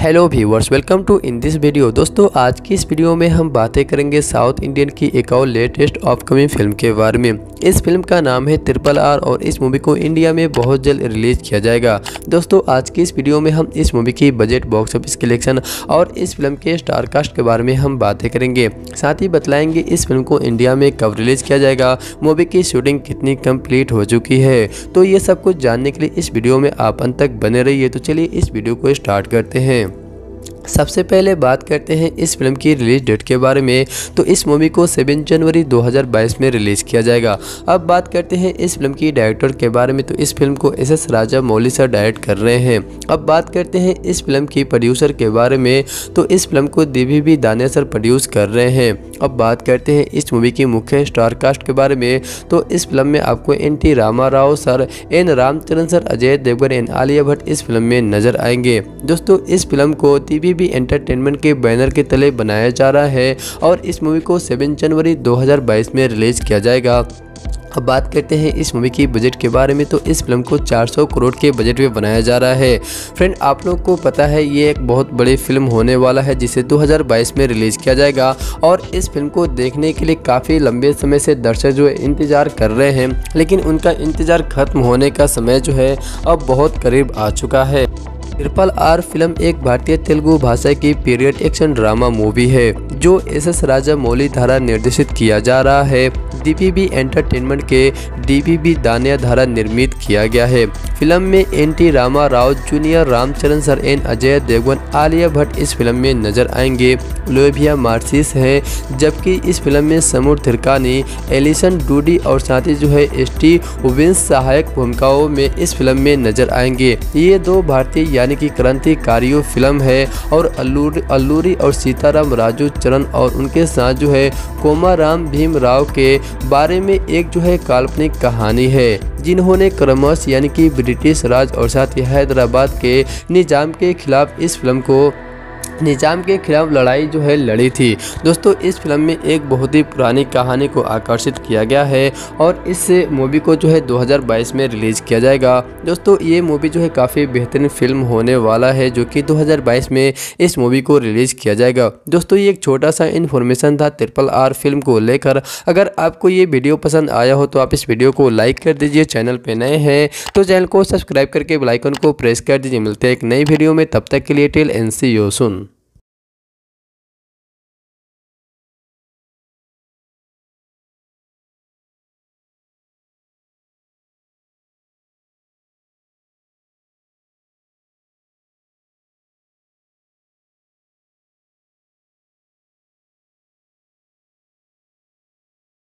Hello viewers, welcome to in this video. दोस्तों, आज की इस वीडियो में हम बातें करेंगे साउथ इंडियन की एक और लेटेस्ट अपकमिंग फिल्म के बारे में। इस फिल्म का नाम है RRR और इस मूवी को इंडिया में बहुत जल्द रिलीज किया जाएगा। दोस्तों, आज की इस वीडियो में हम इस मूवी की बजट, बॉक्स ऑफिस कलेक्शन और इस फिल्म के स्टार कास्ट के बारे में हम बातें करेंगे। साथ ही बतलाएंगे इस फिल्म को इंडिया में कब रिलीज किया जाएगा, मूवी की शूटिंग कितनी कंप्लीट हो चुकी है। तो ये सब कुछ जानने के लिए इस वीडियो में आप अंत तक बने रहिए। तो चलिए इस वीडियो को स्टार्ट करते हैं। सबसे पहले बात करते हैं इस फिल्म की रिलीज डेट के बारे में। तो इस मूवी को 7 जनवरी 2022 में रिलीज किया जाएगा। अब बात करते हैं इस फिल्म की डायरेक्टर के बारे में। तो इस फिल्म को SS राजामौली सर डायरेक्ट कर रहे हैं। अब बात करते हैं इस फिल्म की प्रोड्यूसर के बारे में। तो इस फिल्म को DVB दानिया सर प्रोड्यूस कर रहे हैं। अब बात करते हैं इस मूवी की मुख्य स्टार कास्ट के बारे में। तो इस फिल्म में आपको NT Rama Rao sir, N Ram Charan sir, Ajay Devgan and Alia Bhatt इस फिल्म में नजर आएंगे। दोस्तों, इस फिल्म को DVB एंटरटेनमेंट के बैनर के तले बनाया जा रहा है और इस मूवी को 7 जनवरी 2022 में रिलीज किया जाएगा। अब बात करते हैं इस मूवी की बजट के बारे में। तो इस फिल्म को 400 करोड़ के बजट में बनाया जा रहा है। फ्रेंड, आप लोग को पता है ये एक बहुत बड़ी फिल्म होने वाला है जिसे 2022 में रिलीज़ किया जाएगा और इस फिल्म को देखने के लिए काफ़ी लंबे समय से दर्शक जो है इंतज़ार कर रहे हैं, लेकिन उनका इंतज़ार खत्म होने का समय जो है अब बहुत करीब आ चुका है। RRR फिल्म एक भारतीय तेलुगु भाषा की पीरियड एक्शन ड्रामा मूवी है जो SS राजामौली द्वारा निर्देशित किया जा रहा है। DVB एंटरटेनमेंट के DVB दानिया द्वारा निर्मित किया गया है। फिल्म में NT Rama Rao junior, Ram Charan sir and Ajay Devgan, Alia Bhatt इस फिल्म में नजर आएंगे। लोबिया मार्सिस है, जबकि इस फिल्म में समूर थिरकानी, एलिसन डूडी और साथ ही जो है ST उविंस सहायक भूमिकाओं में इस फिल्म में नजर आएंगे। ये दो भारतीय यानी कि क्रांतिकारियों फिल्म है और अल्लूरी और सीताराम राजू चरण और उनके साथ जो है कोमाराम भीमराव के बारे में एक जो है काल्पनिक कहानी है, जिन्होंने क्रमश यानी कि ब्रिटिश राज और साथ ही हैदराबाद के निजाम के खिलाफ लड़ाई जो है लड़ी थी। दोस्तों, इस फिल्म में एक बहुत ही पुरानी कहानी को आकर्षित किया गया है और इस मूवी को जो है 2022 में रिलीज किया जाएगा। दोस्तों, ये मूवी जो है काफ़ी बेहतरीन फिल्म होने वाला है जो कि 2022 में इस मूवी को रिलीज किया जाएगा। दोस्तों, ये एक छोटा सा इन्फॉर्मेशन था RRR फिल्म को लेकर। अगर आपको ये वीडियो पसंद आया हो तो आप इस वीडियो को लाइक कर दीजिए। चैनल पर नए हैं तो चैनल को सब्सक्राइब करके बेल आइकन को प्रेस कर दीजिए। मिलते हैं एक नई वीडियो में, तब तक के लिए till end see you soon.